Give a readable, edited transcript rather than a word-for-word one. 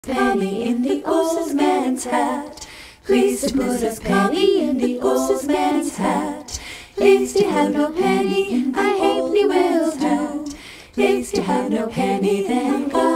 Penny in the old man's hat. Please to put a penny in the old man's hat. If you have no penny, I halfpenny will do. If you have no penny, then